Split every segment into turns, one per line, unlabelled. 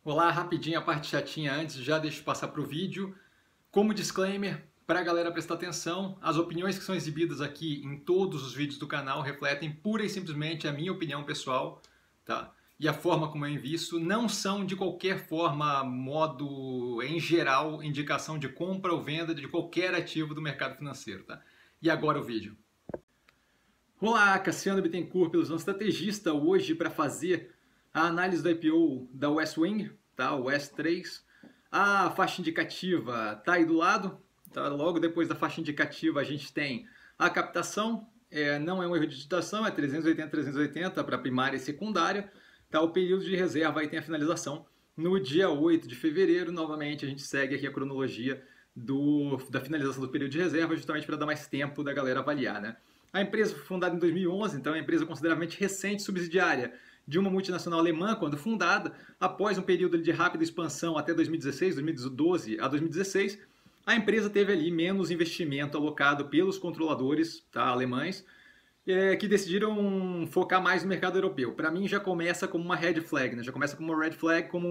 Olá, rapidinho a parte chatinha antes, já deixo eu passar para o vídeo. Como disclaimer, para a galera prestar atenção, as opiniões que são exibidas aqui em todos os vídeos do canal refletem pura e simplesmente a minha opinião pessoal, tá? E a forma como eu invisto não são de qualquer forma, modo, em geral, indicação de compra ou venda de qualquer ativo do mercado financeiro, tá? E agora o vídeo. Olá, Cassiano Bittencourt, Ilusão Estrategista, hoje para fazer a análise do IPO da Westwing, tá? O S3. A faixa indicativa está aí do lado, tá? Logo depois da faixa indicativa a gente tem a captação, não é um erro de digitação, é 380 para primária e secundária, tá? O período de reserva aí tem a finalização no dia 8 de fevereiro, novamente a gente segue aqui a cronologia da finalização do período de reserva, justamente para dar mais tempo da galera avaliar, né? A empresa foi fundada em 2011, então é uma empresa consideravelmente recente, subsidiária de uma multinacional alemã, quando fundada, após um período de rápida expansão até 2016, 2012 a 2016, a empresa teve ali menos investimento alocado pelos controladores, tá, alemães, que decidiram focar mais no mercado europeu. Para mim já começa como uma red flag, né? Já começa como uma red flag, como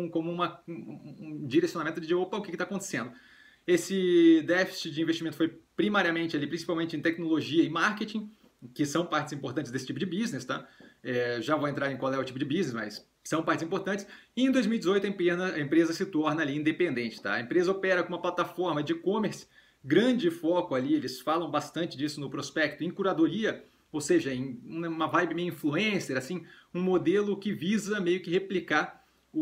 um direcionamento de opa, o que está acontecendo? Esse déficit de investimento foi primariamente ali, principalmente em tecnologia e marketing, que são partes importantes desse tipo de business, tá? Já vou entrar em qual é o tipo de business, mas são partes importantes. E em 2018 a empresa se torna ali independente, tá? A empresa opera com uma plataforma de e-commerce, grande foco ali, eles falam bastante disso no prospecto, em curadoria, ou seja, em uma vibe meio influencer, assim, um modelo que visa meio que replicar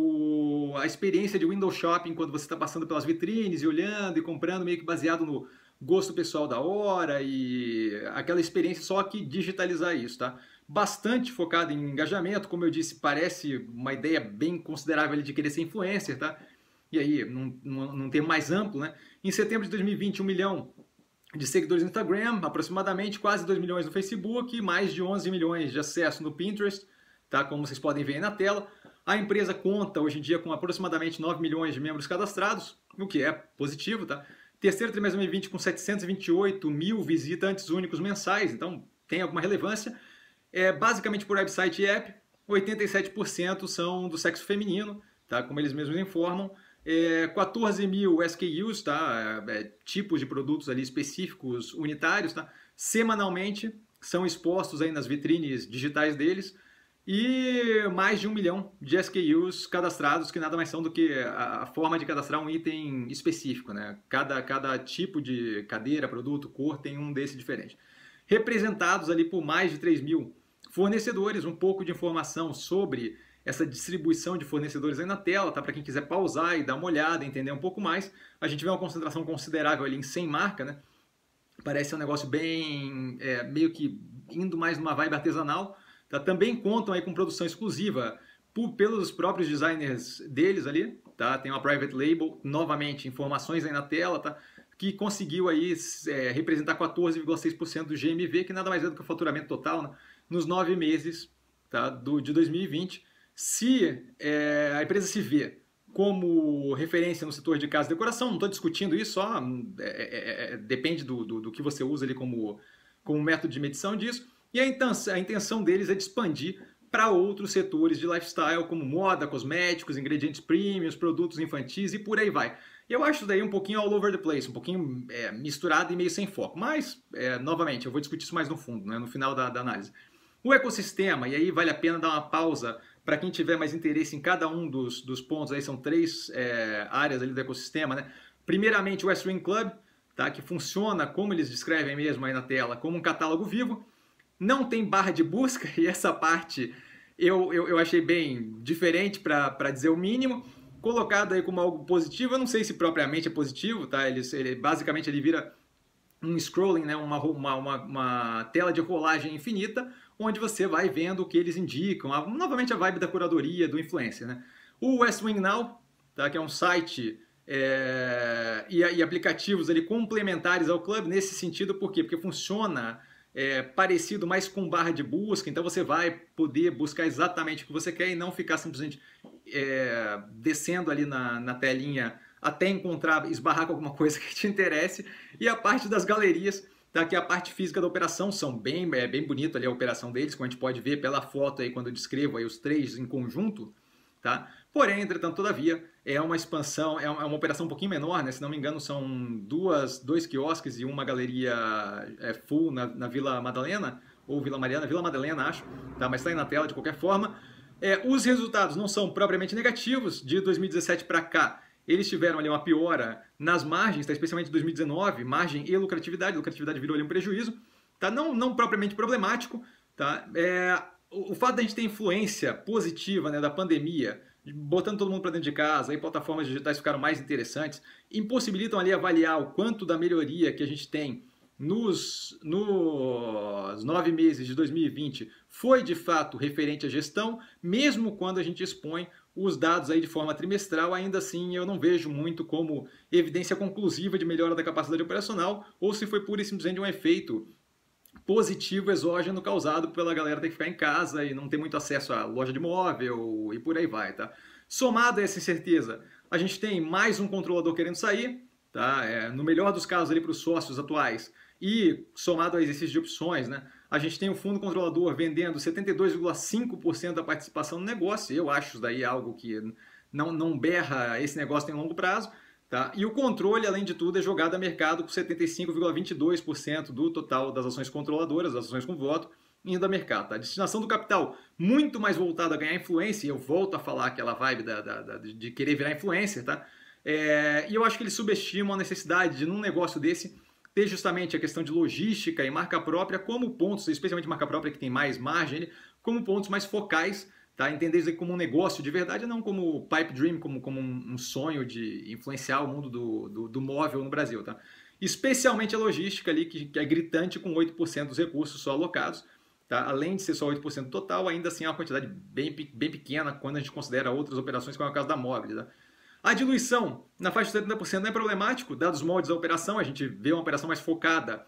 a experiência de window shopping quando você está passando pelas vitrines e olhando e comprando, meio que baseado no gosto pessoal da hora e aquela experiência, só que digitalizar isso, tá? Bastante focado em engajamento, como eu disse, parece uma ideia bem considerável de querer ser influencer, tá? E aí, num termo mais amplo, né? Em setembro de 2020, 1 milhão de seguidores no Instagram, aproximadamente quase 2 milhões no Facebook, mais de 11 milhões de acesso no Pinterest, tá? Como vocês podem ver aí na tela. A empresa conta hoje em dia com aproximadamente 9 milhões de membros cadastrados, o que é positivo, tá? Terceiro trimestre de 2020 com 728 mil visitantes únicos mensais, então tem alguma relevância. Basicamente por website e app, 87% são do sexo feminino, tá? Como eles mesmos informam. 14 mil SKUs, tá? Tipos de produtos ali específicos, unitários, tá? Semanalmente são expostos aí nas vitrines digitais deles. E mais de 1 milhão de SKUs cadastrados, que nada mais são do que a forma de cadastrar um item específico, né? Cada tipo de cadeira, produto, cor tem um desse diferente. Representados ali por mais de 3 mil fornecedores, um pouco de informação sobre essa distribuição de fornecedores aí na tela, tá? Para quem quiser pausar e dar uma olhada, entender um pouco mais. A gente vê uma concentração considerável ali em 100 marca, né? Parece um negócio bem, meio que indo mais numa vibe artesanal. Tá? Também contam aí com produção exclusiva pelos próprios designers deles ali, tá? Tem uma private label, novamente, informações aí na tela, tá? Que conseguiu aí representar 14,6% do GMV, que nada mais é do que o faturamento total, né? Nos 9 meses, tá? de 2020. Se a empresa se vê como referência no setor de casa e decoração, não estou discutindo isso, só depende do que você usa ali como método de medição disso. E a intenção deles é de expandir para outros setores de lifestyle, como moda, cosméticos, ingredientes premiums, produtos infantis e por aí vai. Eu acho daí um pouquinho all over the place, um pouquinho misturado e meio sem foco. Mas, novamente, eu vou discutir isso mais no fundo, né, no final da análise. O ecossistema, e aí vale a pena dar uma pausa para quem tiver mais interesse em cada um dos pontos, aí são 3 áreas ali do ecossistema, né? Primeiramente, o Westwing Club, tá, que funciona, como eles descrevem mesmo aí na tela, como um catálogo vivo. Não tem barra de busca, e essa parte eu achei bem diferente, para dizer o mínimo. Colocado aí como algo positivo, eu não sei se propriamente é positivo, tá? Basicamente ele vira um scrolling, né? uma tela de rolagem infinita, onde você vai vendo o que eles indicam. Novamente a vibe da curadoria, do influencer, né? O Westwing Now, tá? Que é um site e aplicativos ali complementares ao Club, nesse sentido, por quê? Porque funciona parecido mais com barra de busca, então você vai poder buscar exatamente o que você quer e não ficar simplesmente descendo ali na telinha até encontrar, esbarrar com alguma coisa que te interesse. E a parte das galerias, tá? Que é a parte física da operação, são bem bonito ali a operação deles, como a gente pode ver pela foto aí quando eu descrevo aí os 3 em conjunto, tá? Porém, entretanto, todavia, é uma expansão, é uma operação um pouquinho menor, né? Se não me engano, são dois quiosques e uma galeria full na Vila Madalena, ou Vila Mariana, Vila Madalena, acho, tá? Mas está aí na tela de qualquer forma. Os resultados não são propriamente negativos, de 2017 para cá. Eles tiveram ali uma piora nas margens, tá? Especialmente em 2019, margem e lucratividade virou ali um prejuízo, tá? Não propriamente problemático, tá? O fato da gente ter influência positiva, né, da pandemia, botando todo mundo para dentro de casa, aí plataformas digitais ficaram mais interessantes, impossibilitam ali avaliar o quanto da melhoria que a gente tem nos 9 meses de 2020 foi de fato referente à gestão, mesmo quando a gente expõe os dados aí de forma trimestral, ainda assim eu não vejo muito como evidência conclusiva de melhora da capacidade operacional, ou se foi pura e simplesmente um efeito positivo exógeno causado pela galera ter que ficar em casa e não ter muito acesso à loja de móvel e por aí vai, tá? Somado a essa incerteza, a gente tem mais um controlador querendo sair, tá? No melhor dos casos ali para os sócios atuais e somado ao exercício de opções, né? A gente tem o fundo controlador vendendo 72,5% da participação no negócio. Eu acho isso daí algo que não berra esse negócio tem longo prazo. Tá? E o controle, além de tudo, é jogado a mercado com 75,22% do total das ações controladoras, das ações com voto, indo a mercado. Tá? A destinação do capital muito mais voltada a ganhar influência, e eu volto a falar aquela vibe de querer virar influencer, tá? E eu acho que eles subestimam a necessidade de, num negócio desse, ter justamente a questão de logística e marca própria como pontos, especialmente marca própria que tem mais margem, como pontos mais focais. Tá? Entender isso aqui como um negócio de verdade, não como pipe dream, como um sonho de influenciar o mundo do móvel no Brasil. Tá? Especialmente a logística ali, que é gritante com 8% dos recursos só alocados. Tá? Além de ser só 8% total, ainda assim é uma quantidade bem pequena quando a gente considera outras operações, como é o caso da Mobile. Tá? A diluição na faixa de 70% não é problemático, dados os moldes da operação, a gente vê uma operação mais focada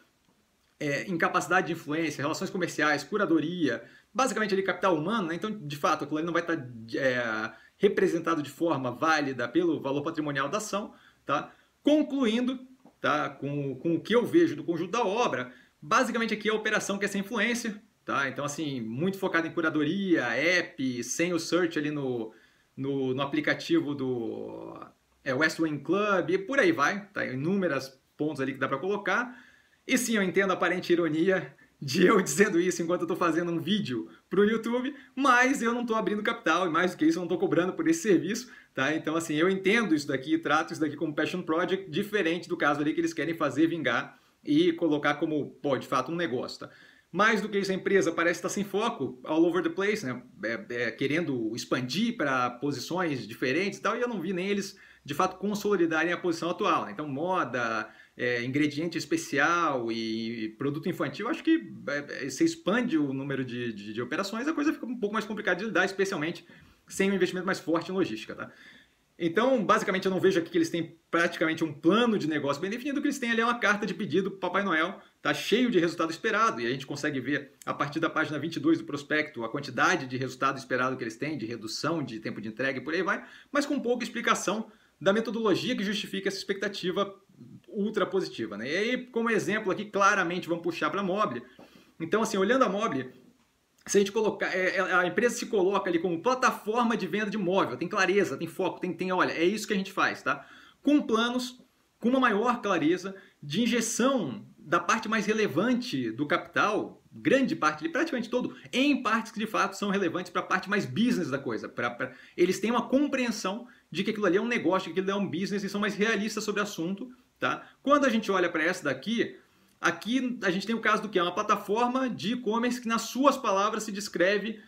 em capacidade de influência, relações comerciais, curadoria, basicamente ali capital humano, né? Então, de fato, aquilo ali não vai estar representado de forma válida pelo valor patrimonial da ação. Tá? Concluindo, tá? Com o que eu vejo do conjunto da obra, basicamente aqui a operação quer ser influência. Tá? Então, assim, muito focado em curadoria, app, sem o search ali no aplicativo do West Wing Club, e por aí vai. Tá? Inúmeros pontos ali que dá para colocar. E sim, eu entendo a aparente ironia de eu dizendo isso enquanto eu estou fazendo um vídeo para o YouTube, mas eu não estou abrindo capital, e mais do que isso, eu não estou cobrando por esse serviço, tá? Então, assim, eu entendo isso daqui, trato isso daqui como passion project, diferente do caso ali que eles querem fazer vingar e colocar como, pô, de fato, um negócio, tá? Mais do que isso, a empresa parece estar sem foco, all over the place, né? Querendo expandir para posições diferentes e tal, e eu não vi nem eles, de fato, consolidarem a posição atual, né? Então, moda, ingrediente especial e produto infantil, acho que você expande o número de operações, a coisa fica um pouco mais complicada de lidar, especialmente sem um investimento mais forte em logística. Tá? Então, basicamente, eu não vejo aqui que eles têm praticamente um plano de negócio bem definido, o que eles têm ali é uma carta de pedido para o Papai Noel, tá cheio de resultado esperado, e a gente consegue ver, a partir da página 22 do prospecto, a quantidade de resultado esperado que eles têm, de redução de tempo de entrega e por aí vai, mas com pouca explicação da metodologia que justifica essa expectativa ultra positiva. Né? E aí, como exemplo aqui, claramente vamos puxar para a Mobile. Então, assim, olhando a Mobile, se a gente colocar, a empresa se coloca ali como plataforma de venda de móvel, tem clareza, tem foco, olha, é isso que a gente faz, tá? Com planos, com uma maior clareza de injeção da parte mais relevante do capital, grande parte, praticamente todo, em partes que de fato são relevantes para a parte mais business da coisa. Eles têm uma compreensão de que aquilo ali é um negócio, que aquilo é um business e são mais realistas sobre o assunto. Tá? Quando a gente olha para essa daqui, aqui a gente tem o caso do que? É uma plataforma de e-commerce que, nas suas palavras, se descreve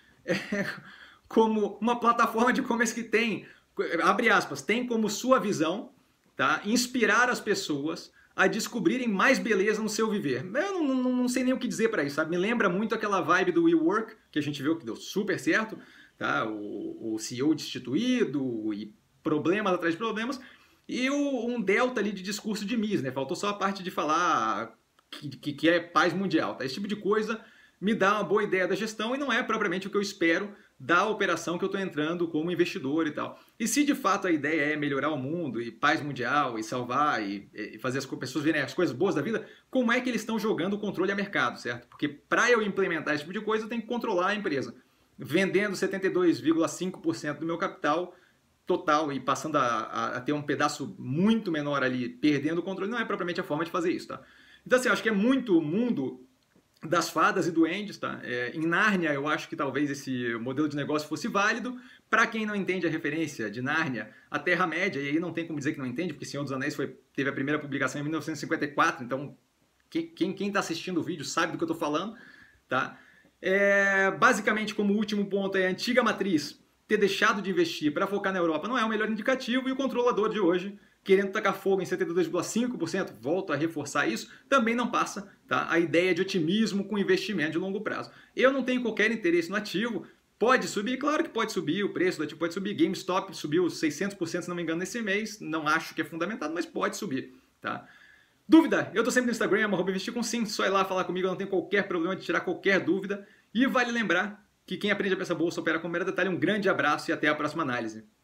como uma plataforma de e-commerce que tem, abre aspas, tem como sua visão, tá? Inspirar as pessoas a descobrirem mais beleza no seu viver. Eu não sei nem o que dizer para isso, sabe? Me lembra muito aquela vibe do WeWork, que a gente viu que deu super certo, tá? O CEO destituído e problemas atrás de problemas, e um delta ali de discurso de Mises, né? Faltou só a parte de falar que é paz mundial. Tá? Esse tipo de coisa me dá uma boa ideia da gestão e não é propriamente o que eu espero da operação que eu estou entrando como investidor e tal. E se de fato a ideia é melhorar o mundo e paz mundial e salvar e fazer as pessoas verem as coisas boas da vida, como é que eles estão jogando o controle a mercado, certo? Porque para eu implementar esse tipo de coisa eu tenho que controlar a empresa. Vendendo 72,5% do meu capital, total e passando a ter um pedaço muito menor ali, perdendo o controle, não é propriamente a forma de fazer isso, tá? Então, assim, eu acho que é muito mundo das fadas e duendes, tá? Em Nárnia, eu acho que talvez esse modelo de negócio fosse válido. Para quem não entende a referência de Nárnia, a Terra-média, e aí não tem como dizer que não entende, porque Senhor dos Anéis teve a primeira publicação em 1954, então quem está assistindo o vídeo sabe do que eu estou falando, tá? Basicamente, como último ponto, é a antiga matriz ter deixado de investir para focar na Europa não é o melhor indicativo, e o controlador de hoje, querendo tacar fogo em 72,5%, volto a reforçar isso, também não passa, tá, a ideia de otimismo com investimento de longo prazo. Eu não tenho qualquer interesse no ativo, pode subir, claro que pode subir, o preço do ativo pode subir, GameStop subiu 600%, se não me engano, nesse mês, não acho que é fundamentado, mas pode subir, tá? Dúvida? Eu tô sempre no Instagram, @investir com sim, só ir lá falar comigo, eu não tenho qualquer problema de tirar qualquer dúvida. E vale lembrar que quem aprende a peça bolsa opera com mero detalhe. Um grande abraço e até a próxima análise.